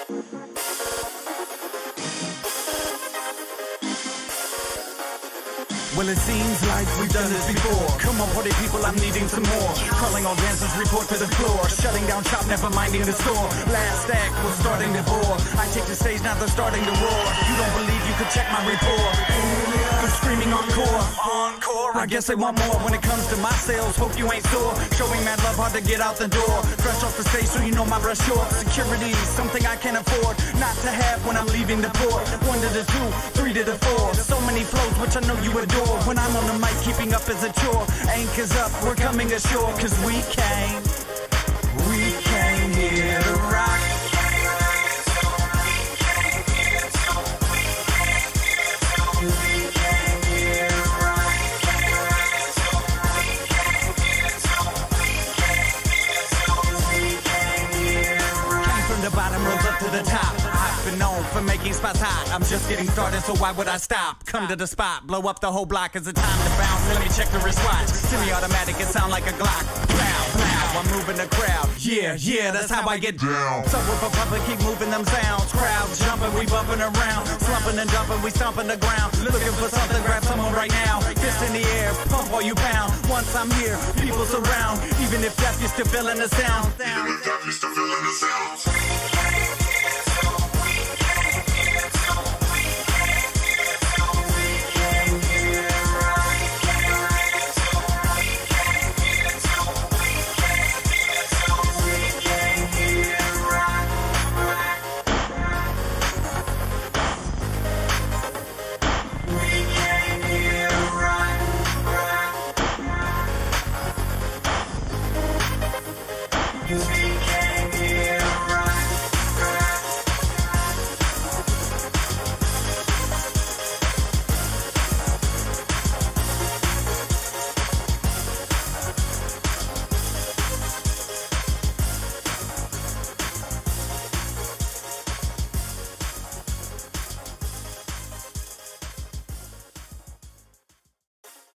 Well, it seems like we've done this before. Come on, party people, I'm needing some more. Calling all dancers, report to the floor. Shutting down shop, never minding the store. Last act was starting to bore. I take the stage, now they're starting to roar. You don't believe you could check my report. I'm screaming encore, encore. I guess they want more. When it comes to my sales, hope you ain't sore. Showing mad love, hard to get out the door. Fresh off the stage, so you know my brush short. Security, something I can't afford not to have when I'm leaving the port. 1 to the 2, 3 to the 4. So many flows, which I know you adore. When I'm on the mic, keeping up is a chore. Anchors up, we're coming ashore. Cause we came here to rock. Came from the bottom, rose up to the top. I've been known for making spots hot. I'm just getting started, so why would I stop? Come to the spot, blow up the whole block. Is it time to bounce? Let me check the wristwatch. Semi-automatic, it sound like a Glock. Pow, pow, I'm moving the crowd. Yeah, yeah, that's how I get down. Subwoofer pumping, keep moving them sounds. Crowd jumping, we bumping around. Slumping and dumping, we stomping the ground. Looking for something, grab someone right now. Fist in the air, pump while you pound. Once I'm here, people surround. Even if death, you're still feeling the sound. Even if death, you're still feeling the sound.